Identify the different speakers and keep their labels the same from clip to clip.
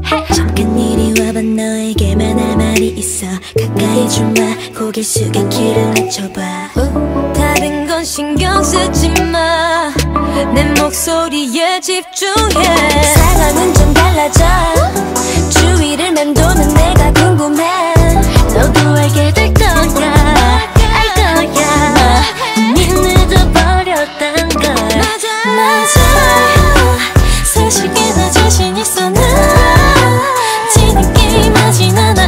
Speaker 1: 잠깐 이리 와봐 너에게만 할 말이 있어 가까이 좀와 고개 숙여 귀를 맞춰봐 다른 건 신경 쓰지 마 내 목소리에 집중해 상황은 좀 달라져 주위를 맴도는 내가 궁금해 너도 알게 될 거야 알 거야 이미 늦어버렸단 걸 맞아 사실 꽤나 자신 있어 나 지는 게임 하진 않아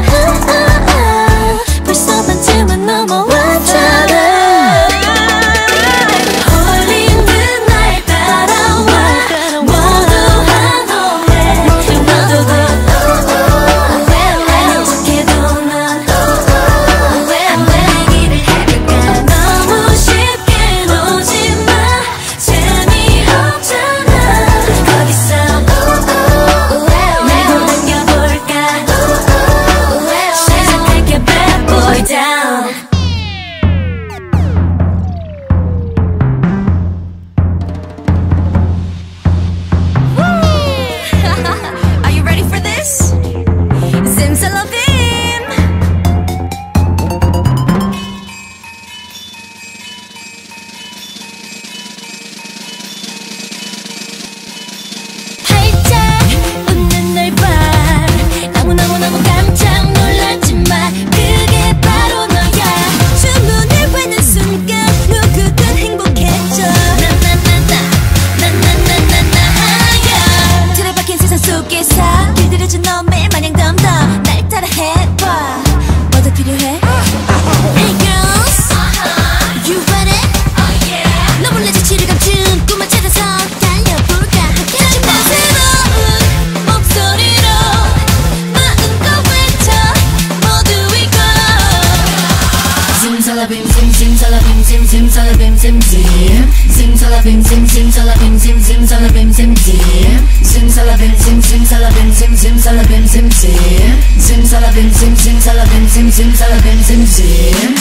Speaker 1: 벌써 반쯤은 넘어왔잖아 너무 깜짝 놀랐지만 그게 바로 너야 주문을 외는 순간 누구든 행복해져 나나나나나나나나나야 틀에 박힌 세상 속에서 길들여진 너 매일 마냥 덤덤 날 따라 해봐 뭐 더 필요해? Hey girls You ready? 너 몰래 지치를 감춘 꿈을 찾아서 달려볼까 함께 하지마 새로운 목소리로 Simsalabim sim simsalabim sim simsalabim sim sim simsalabim sim simsalabim sim simsalabim sim sim simsalabim sim simsalabim sim simsalabim sim sim simsalabim sim simsalabim sim simsalabim sim sim